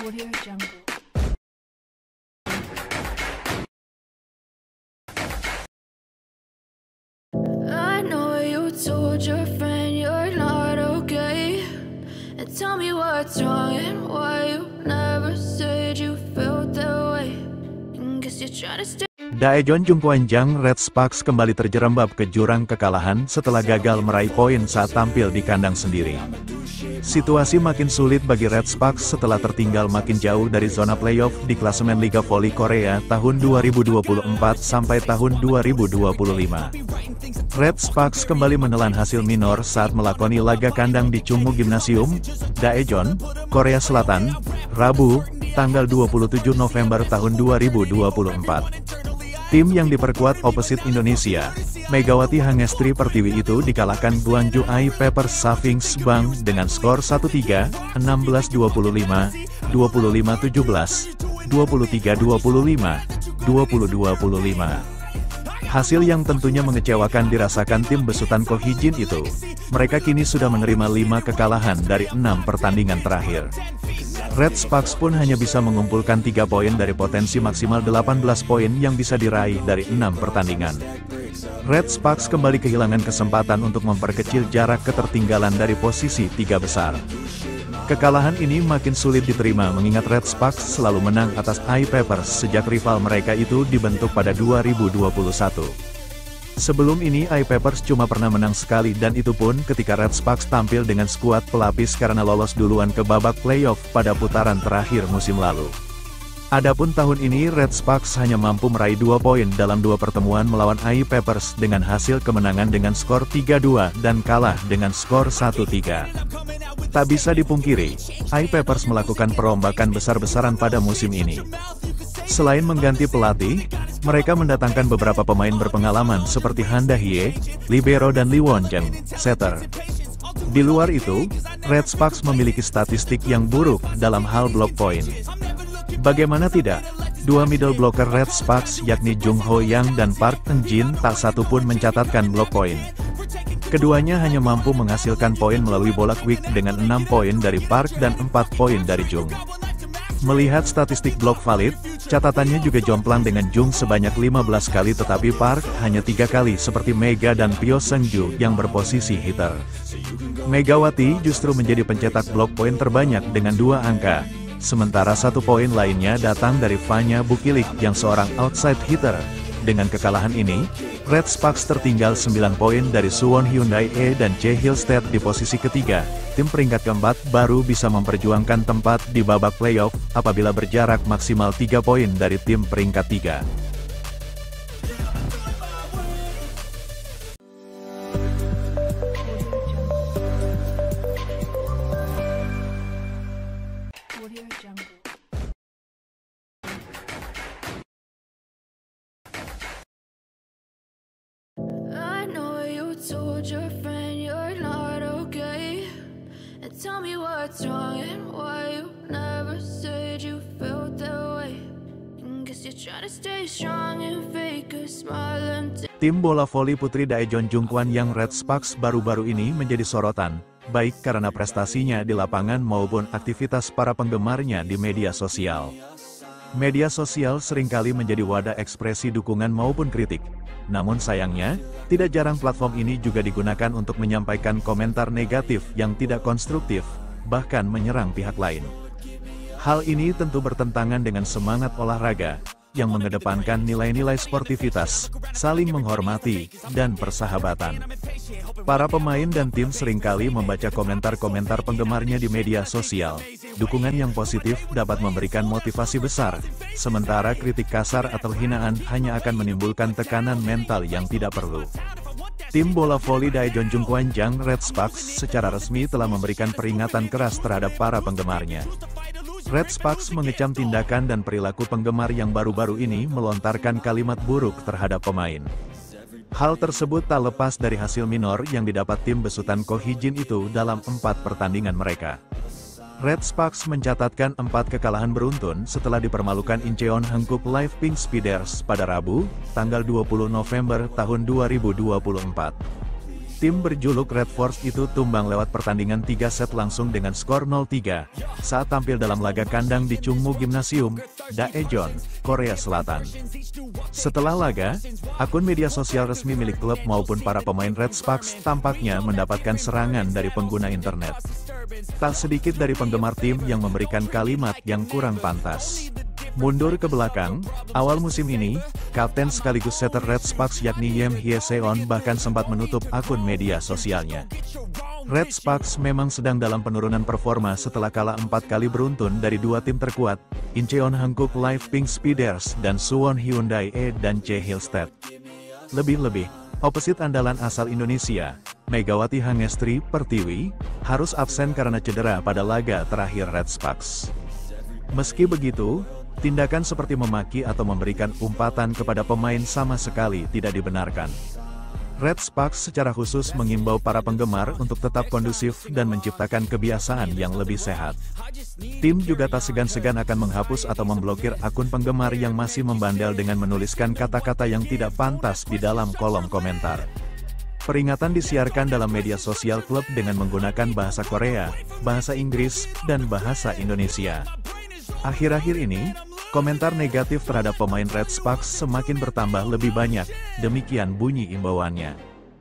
Audio Jungle. I know you told your friend you're not okay, and tell me what's wrong and why you never said you felt that way. And guess you're trying to stay. Daejeon Jungkwanjang Red Sparks kembali terjerembab ke jurang kekalahan setelah gagal meraih poin saat tampil di kandang sendiri. Situasi makin sulit bagi Red Sparks setelah tertinggal makin jauh dari zona playoff di klasemen Liga Voli Korea tahun 2024 sampai tahun 2025. Red Sparks kembali menelan hasil minor saat melakoni laga kandang di Chungmu Gymnasium, Daejeon, Korea Selatan, Rabu, tanggal 27 November tahun 2024. Tim yang diperkuat opposite Indonesia, Megawati Hangestri Pertiwi itu dikalahkan Gwangju AI Pepers Savings Bank dengan skor 1-3, 16-25, 25-17, 23-25, 20-25. Hasil yang tentunya mengecewakan dirasakan tim besutan Ko Hee-jin itu. Mereka kini sudah menerima 5 kekalahan dari 6 pertandingan terakhir. Red Sparks pun hanya bisa mengumpulkan 3 poin dari potensi maksimal 18 poin yang bisa diraih dari 6 pertandingan. Red Sparks kembali kehilangan kesempatan untuk memperkecil jarak ketertinggalan dari posisi 3 besar. Kekalahan ini makin sulit diterima mengingat Red Sparks selalu menang atas AI Pepers sejak rival mereka itu dibentuk pada 2021. Sebelum ini AI Pepers cuma pernah menang sekali dan itu pun ketika Red Sparks tampil dengan skuad pelapis karena lolos duluan ke babak playoff pada putaran terakhir musim lalu. Adapun tahun ini Red Sparks hanya mampu meraih 2 poin dalam 2 pertemuan melawan AI Pepers dengan hasil kemenangan dengan skor 3-2 dan kalah dengan skor 1-3. Tak bisa dipungkiri, AI Pepers melakukan perombakan besar-besaran pada musim ini. Selain mengganti pelatih, mereka mendatangkan beberapa pemain berpengalaman seperti Han Da-hye, libero dan Lee Won-jung, setter. Di luar itu, Red Sparks memiliki statistik yang buruk dalam hal blok poin. Bagaimana tidak, 2 middle blocker Red Sparks yakni Jung Ho-yang dan Park Eun-jin tak satu pun mencatatkan blok poin. Keduanya hanya mampu menghasilkan poin melalui bola quick dengan 6 poin dari Park dan 4 poin dari Jung. Melihat statistik blok valid, catatannya juga jomplang dengan Jung sebanyak 15 kali tetapi Park hanya 3 kali seperti Mega dan Pyo Seung-ju yang berposisi hitter. Megawati justru menjadi pencetak blok poin terbanyak dengan 2 angka, sementara 1 poin lainnya datang dari Fanya Bukilik yang seorang outside hitter. Dengan kekalahan ini, Red Sparks tertinggal 9 poin dari Suwon Hyundai E dan Chae Hillstead di posisi ketiga. Tim peringkat keempat baru bisa memperjuangkan tempat di babak playoff apabila berjarak maksimal 3 poin dari tim peringkat 3. Audio Jungle. I know you told your friend you're not okay, and tell me what's wrong and why you never said you felt that way. And guess you're trying to stay strong and fake a smile until Tim bola voli putri Daejeon Jungkwanjang Red Sparks baru-baru ini menjadi sorotan, baik karena prestasinya di lapangan maupun aktivitas para penggemarnya di media sosial. Media sosial seringkali menjadi wadah ekspresi dukungan maupun kritik. Namun sayangnya, tidak jarang platform ini juga digunakan untuk menyampaikan komentar negatif yang tidak konstruktif, bahkan menyerang pihak lain. Hal ini tentu bertentangan dengan semangat olahraga, yang mengedepankan nilai-nilai sportivitas, saling menghormati, dan persahabatan. Para pemain dan tim seringkali membaca komentar-komentar penggemarnya di media sosial. Dukungan yang positif dapat memberikan motivasi besar, sementara kritik kasar atau hinaan hanya akan menimbulkan tekanan mental yang tidak perlu. Tim bola voli Daejeon Jungkwanjang Red Sparks secara resmi telah memberikan peringatan keras terhadap para penggemarnya. Red Sparks mengecam tindakan dan perilaku penggemar yang baru-baru ini melontarkan kalimat buruk terhadap pemain. Hal tersebut tak lepas dari hasil minor yang didapat tim besutan Ko Hee-jin itu dalam 4 pertandingan mereka. Red Sparks mencatatkan 4 kekalahan beruntun setelah dipermalukan Incheon Hankook Live Pink Speeders pada Rabu, tanggal 20 November tahun 2024. Tim berjuluk Red Force itu tumbang lewat pertandingan 3 set langsung dengan skor 0-3 saat tampil dalam laga kandang di Chungmu Gymnasium, Daejeon, Korea Selatan. Setelah laga, akun media sosial resmi milik klub maupun para pemain Red Sparks tampaknya mendapatkan serangan dari pengguna internet. Tak sedikit dari penggemar tim yang memberikan kalimat yang kurang pantas. Mundur ke belakang, awal musim ini, kapten sekaligus setter Red Sparks yakni Yem Hye-seon bahkan sempat menutup akun media sosialnya. Red Sparks memang sedang dalam penurunan performa setelah kalah 4 kali beruntun dari 2 tim terkuat, Incheon Hankook Live Pink Speeders dan Suwon Hyundai E dan J Hillstead. Lebih-lebih, opposite andalan asal Indonesia, Megawati Hangestri Pertiwi, harus absen karena cedera pada laga terakhir Red Sparks. Meski begitu, tindakan seperti memaki atau memberikan umpatan kepada pemain sama sekali tidak dibenarkan. Red Sparks secara khusus mengimbau para penggemar untuk tetap kondusif dan menciptakan kebiasaan yang lebih sehat. Tim juga tak segan-segan akan menghapus atau memblokir akun penggemar yang masih membandel dengan menuliskan kata-kata yang tidak pantas di dalam kolom komentar. Peringatan disiarkan dalam media sosial klub dengan menggunakan bahasa Korea, bahasa Inggris, dan bahasa Indonesia. Akhir-akhir ini, komentar negatif terhadap pemain Red Sparks semakin bertambah lebih banyak, demikian bunyi imbauannya.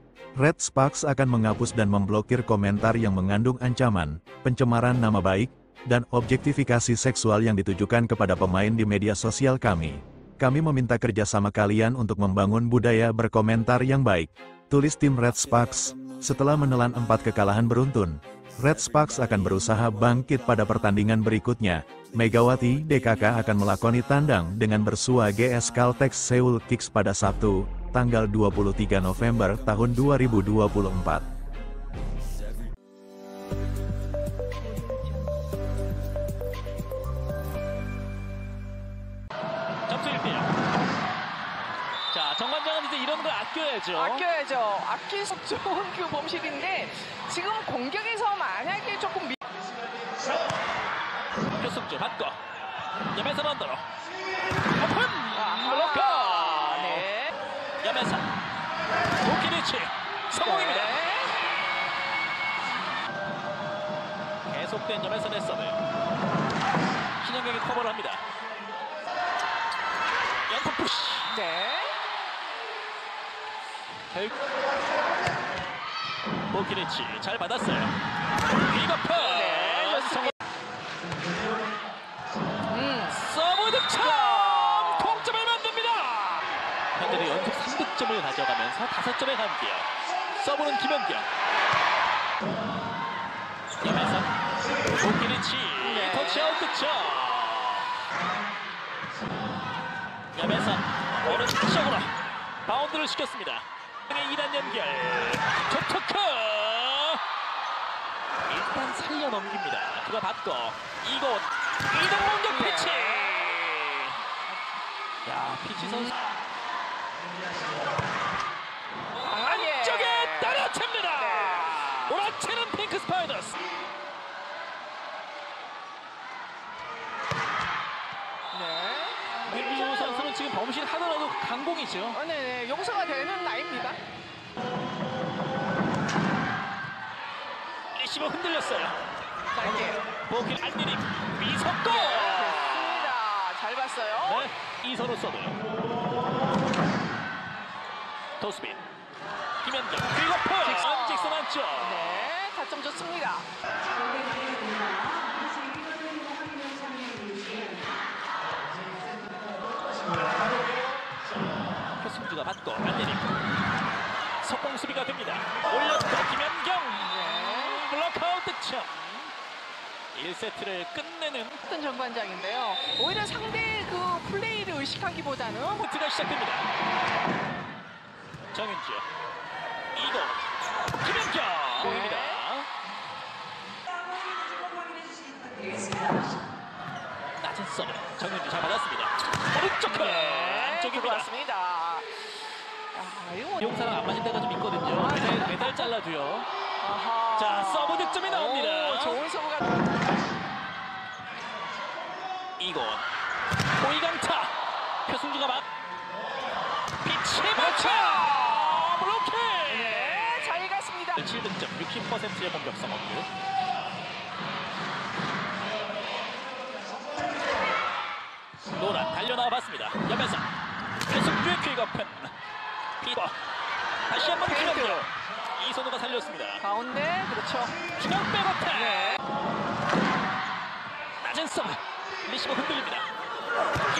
Red Sparks akan menghapus dan memblokir komentar yang mengandung ancaman, pencemaran nama baik, dan objektifikasi seksual yang ditujukan kepada pemain di media sosial kami. Kami meminta kerjasama kalian untuk membangun budaya berkomentar yang baik, tulis tim Red Sparks. Setelah menelan 4 kekalahan beruntun, Red Sparks akan berusaha bangkit pada pertandingan berikutnya. Megawati DKK akan melakoni tandang dengan bersua GS Caltex Seoul Kicks pada Sabtu, tanggal 23 November tahun 2024. 점수 1대0. 자, 정관장은 이제 이런 걸 아껴야죠. 아낄 수 좋은 그 범실인데 지금 공격에서 만약에 조금 표승주 받고 염혜선 언더로 오픈! 블로커! 네. 염혜선 도키니치 성공입니다. 계속된 염혜선의 서브. 신영경이 커버를 합니다. 연속 푸시. 네. 도키니치 잘 받았어요. 비거퍼! 연속 서브 득점! 동점을 만듭니다! 현재도 연속 3득점을 가져가면서 5점의 감기요. 서브는 김연경. 염혜선 도키니치 터치아웃 득점. 염혜선 오른쪽으로 바운드를 시켰습니다. 2단 연결 초토크 일단 살려 넘깁니다. 그가 받고 이곳 이동 공격 피치. 야, 피치 선수 안쪽에 따라챕니다. 몰아치는 핑크 스파이더스. 민주 선수는 지금 범실 하더라도 강공이죠. 네, 용서가 되는 나이입니다. 리시버 흔들렸어요. 보길 안드림 미석고. 좋습니다. 잘 봤어요. 네, 이선우 서브. 도스빈 김연경 퀵오프 직선 안쪽. 네, 타점 좋습니다. 표승주가 받고 안내림 속공 수비가 됩니다. 올렸고 김연경 블록아웃 득점. 1세트를 끝내는 어떤 전반장인데요. 오히려 상대의 그 플레이를 의식하기보다는 포트가 시작됩니다. 정윤주 이동 김연경 공입니다. 낮은 서브 정윤주 잘 받았습니다. 오른쪽 안쪽이 들어왔습니다. 용사랑 안 맞을 때가 좀 있거든요. 메달 잘라줘요. 아하. 자, 서브 득점이 나옵니다. 좋은 서브가. 이건 호이강타 표승주가 막 피치 맞춰 블로킹. 네, 잘 갔습니다. 득점, 60%의 공격 성공률. 노란 달려나와 봤습니다. 옆에서 배승주의 퀵오픈. 피버 다시 한번 기록력. 이선호가 살렸습니다. 가운데 그렇죠. 중앙 백어택. 네. 낮은 서브. 리시버 흔들립니다.